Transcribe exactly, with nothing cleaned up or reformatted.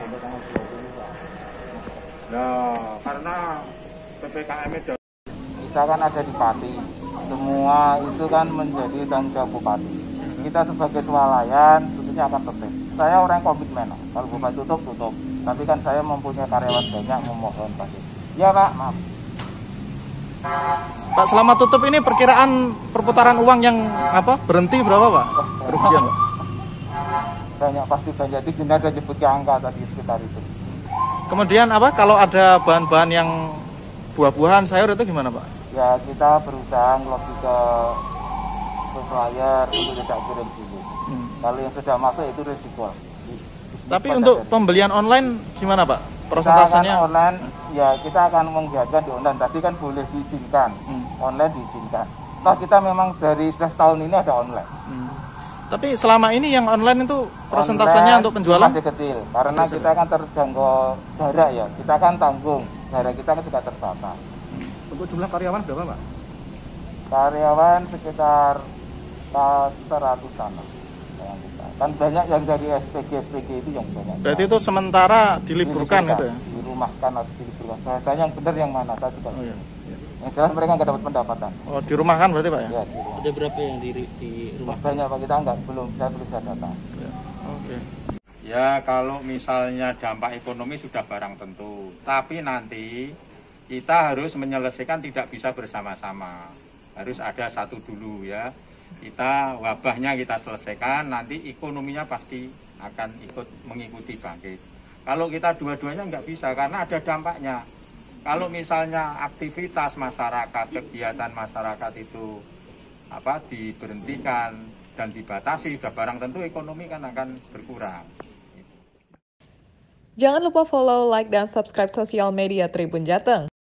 Nah, karena P P K M itu kita kan ada di Pati, semua itu kan menjadi tanggung jawab bupati. Kita sebagai swalayan tentunya akan tertib. Saya orang komitmen, kalau bupati tutup tutup. Tapi kan saya mempunyai karyawan banyak, memohon pasti. Ya Pak, maaf. Pak, selama tutup ini perkiraan perputaran uang yang apa berhenti berapa Pak? Kerugian Pak? Banyak, pasti banyak. Di sini ada nyebutnya angka tadi sekitar itu. Kemudian apa? Kalau ada bahan-bahan yang buah-buahan, sayur itu gimana Pak? Ya kita berusaha ngelobi ke supplier untuk tidak kirim dulu. Hmm. Kalau yang sudah masuk itu risiko. Tapi untuk pembelian online gimana Pak? Persentasenya? Kita online, ya kita akan menggiatkan di online. Tadi kan boleh diizinkan, hmm. online diizinkan. Toh kita memang dari sudah setahun ini ada online. Hmm. Tapi selama ini yang online itu persentasenya untuk penjualan? Masih kecil, karena kita kan terjangkau jarak ya. Kita kan tanggung, jarak kita kan juga terbatas. Untuk jumlah karyawan berapa Pak? Karyawan sekitar seratusan. Kan banyak yang dari S P G S P G itu yang banyak. Berarti itu sementara diliburkan, diliburkan itu ya? Dirumahkan atau diliburkan. Bahasanya yang benar yang mana? Saya juga. Oh, iya. Yang jelas mereka nggak dapat pendapatan. Oh, dirumahkan berarti Pak ya? Ya, ada berapa yang di, di rumah? Banyak Pak, kita nggak belum saya belum bisa data. Ya. Oke. Okay. Ya kalau misalnya dampak ekonomi sudah barang tentu, tapi nanti kita harus menyelesaikan tidak bisa bersama-sama. Harus ada satu dulu ya. Kita wabahnya kita selesaikan, nanti ekonominya pasti akan ikut mengikuti bangkit. Kalau kita dua-duanya nggak bisa karena ada dampaknya. Kalau misalnya aktivitas masyarakat, kegiatan masyarakat itu apa diberhentikan dan dibatasi, sudah barang tentu ekonomi kan akan berkurang. Jangan lupa follow, like, dan subscribe sosial media Tribun Jateng.